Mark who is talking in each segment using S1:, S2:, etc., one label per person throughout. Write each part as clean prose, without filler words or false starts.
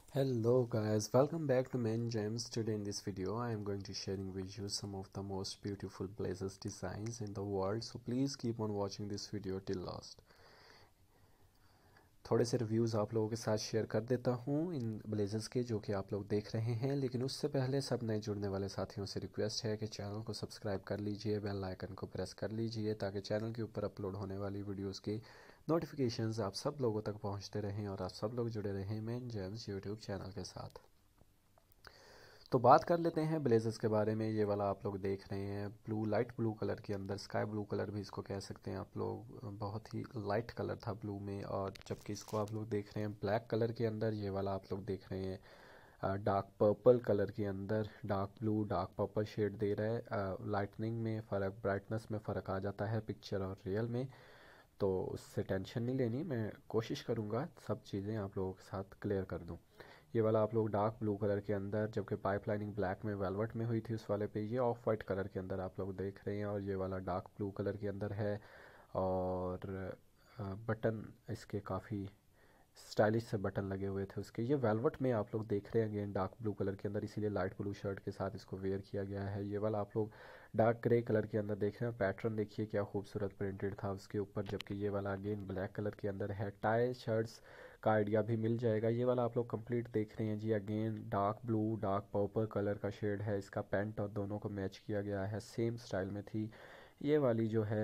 S1: Hello guys, welcome back to Men Gems. Today in this video I am going to sharing with you some of the most beautiful blazers designs in the world, so please keep on watching this video till last. थोड़े से reviews आप लोगों के साथ share कर देता हूँ इन blazers के जो कि आप लोग देख रहे हैं, लेकिन उससे पहले सब नए जुड़ने वाले साथियों से रिक्वेस्ट है कि चैनल को सब्सक्राइब कर लीजिए, बेल आइकन को प्रेस कर लीजिए ताकि चैनल के ऊपर अपलोड होने वाली वीडियोस की नोटिफिकेशंस आप सब लोगों तक पहुंचते रहें और आप सब लोग जुड़े रहें मेन जेम्स यूट्यूब चैनल के साथ। तो बात कर लेते हैं ब्लेजर्स के बारे में। ये वाला आप लोग देख रहे हैं ब्लू, लाइट ब्लू कलर के अंदर, स्काई ब्लू कलर भी इसको कह सकते हैं आप लोग, बहुत ही लाइट कलर था ब्लू में। और जबकि इसको आप लोग देख रहे हैं ब्लैक कलर के अंदर, ये वाला आप लोग देख रहे हैं डार्क पर्पल कलर के अंदर। Dark blue dark purple shade दे रहा है। लाइटनिंग में फ़र्क, ब्राइटनेस में फ़र्क आ जाता है पिक्चर और रियल में, तो उससे टेंशन नहीं लेनी। मैं कोशिश करूँगा सब चीज़ें आप लोगों के साथ क्लियर कर दूँ। ये वाला आप लोग डार्क ब्लू कलर के अंदर, जबकि पाइपलाइनिंग ब्लैक में वेलवेट में हुई थी उस वाले पे, ये ऑफ वाइट कलर के अंदर आप लोग देख रहे हैं। और ये वाला डार्क ब्लू कलर के अंदर है। और बटन इसके काफ़ी स्टाइलिश से बटन लगे हुए थे उसके। ये वेलवेट में आप लोग देख रहे हैं अगेन डार्क ब्लू कलर के अंदर, इसीलिए लाइट ब्लू शर्ट के साथ इसको वेयर किया गया है। ये वाला आप लोग डार्क ग्रे कलर के अंदर देख रहे हैं। पैटर्न देखिए क्या खूबसूरत प्रिंटेड था उसके ऊपर। जबकि ये वाला अगेन ब्लैक कलर के अंदर है। टाई शर्ट्स का आइडिया भी मिल जाएगा। ये वाला आप लोग कंप्लीट देख रहे हैं जी, again dark blue dark purple colour का शेड है इसका। पैंट और दोनों को मैच किया गया है, सेम स्टाइल में थी। ये वाली जो है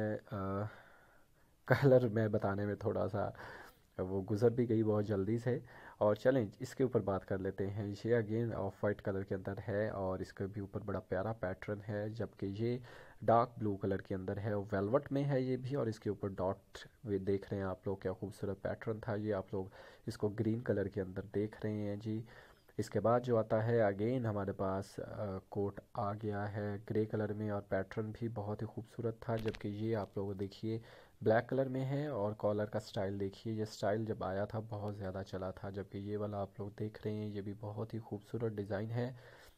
S1: कलर मैं बताने में थोड़ा सा वो गुजर भी गई बहुत जल्दी से। और चलें इसके ऊपर बात कर लेते हैं। ये अगेन ऑफ वाइट कलर के अंदर है और इसके भी ऊपर बड़ा प्यारा पैटर्न है। जबकि ये डार्क ब्लू कलर के अंदर है और वेलवेट में है ये भी। और इसके ऊपर डॉट वे देख रहे हैं आप लोग, क्या खूबसूरत पैटर्न था ये। आप लोग इसको ग्रीन कलर के अंदर देख रहे हैं जी। इसके बाद जो आता है अगेन हमारे पास कोट आ गया है ग्रे कलर में और पैटर्न भी बहुत ही खूबसूरत था। जबकि ये आप लोग देखिए ब्लैक कलर में है और कॉलर का स्टाइल देखिए, ये स्टाइल जब आया था बहुत ज़्यादा चला था। जबकि ये वाला आप लोग देख रहे हैं ये भी बहुत ही खूबसूरत डिज़ाइन है।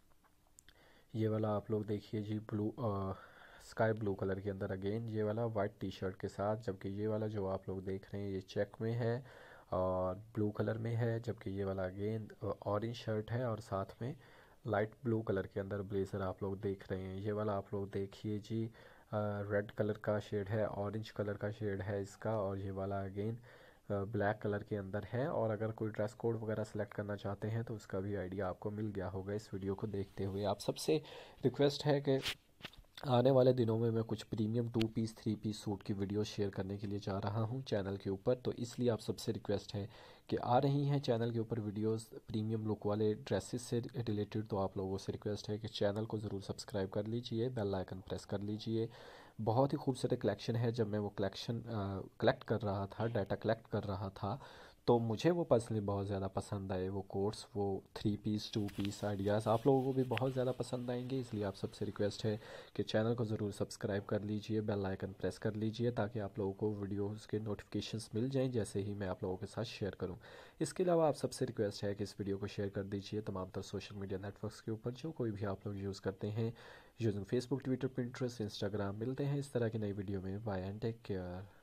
S1: ये वाला आप लोग देखिए जी ब्लू स्काई ब्लू कलर के अंदर अगेन ये वाला वाइट टी शर्ट के साथ। जबकि ये वाला जो आप लोग देख रहे हैं ये चेक में है और ब्लू कलर में है। जबकि ये वाला अगेन ऑरेंज शर्ट है और साथ में लाइट ब्लू कलर के अंदर ब्लेज़र आप लोग देख रहे हैं। ये वाला आप लोग देखिए जी रेड कलर का शेड है, ऑरेंज कलर का शेड है इसका। और ये वाला अगेन ब्लैक कलर के अंदर है। और अगर कोई ड्रेस कोड वगैरह सेलेक्ट करना चाहते हैं तो उसका भी आइडिया आपको मिल गया होगा इस वीडियो को देखते हुए। आप सबसे रिक्वेस्ट है कि आने वाले दिनों में मैं कुछ प्रीमियम 2 पीस 3 पीस सूट की वीडियो शेयर करने के लिए जा रहा हूं चैनल के ऊपर, तो इसलिए आप सबसे रिक्वेस्ट है कि आ रही हैं चैनल के ऊपर वीडियोस प्रीमियम लुक वाले ड्रेसेस से रिलेटेड, तो आप लोगों से रिक्वेस्ट है कि चैनल को ज़रूर सब्सक्राइब कर लीजिए, बेल आइकन प्रेस कर लीजिए। बहुत ही खूबसूरत कलेक्शन है। जब मैं वो कलेक्शन कलेक्ट कर रहा था, डाटा कलेक्ट कर रहा था, तो मुझे वो पर्सनली बहुत ज़्यादा पसंद आए वो कोट्स, वो 3 पीस 2 पीस आइडियाज़ आप लोगों को भी बहुत ज़्यादा पसंद आएंगे। इसलिए आप सबसे रिक्वेस्ट है कि चैनल को ज़रूर सब्सक्राइब कर लीजिए, बेल आइकन प्रेस कर लीजिए ताकि आप लोगों को वीडियोस के नोटिफिकेशंस मिल जाएं जैसे ही मैं आप लोगों के साथ शेयर करूं। इसके अलावा आप सबसे रिक्वेस्ट है कि इस वीडियो को शेयर कर दीजिए तमाम तर सोशल मीडिया नेटवर्क्स के ऊपर जो कोई भी आप लोग यूज़ करते हैं, using Facebook, Twitter, Pinterest, Instagram. मिलते हैं इस तरह की नई वीडियो में। Bye and take care.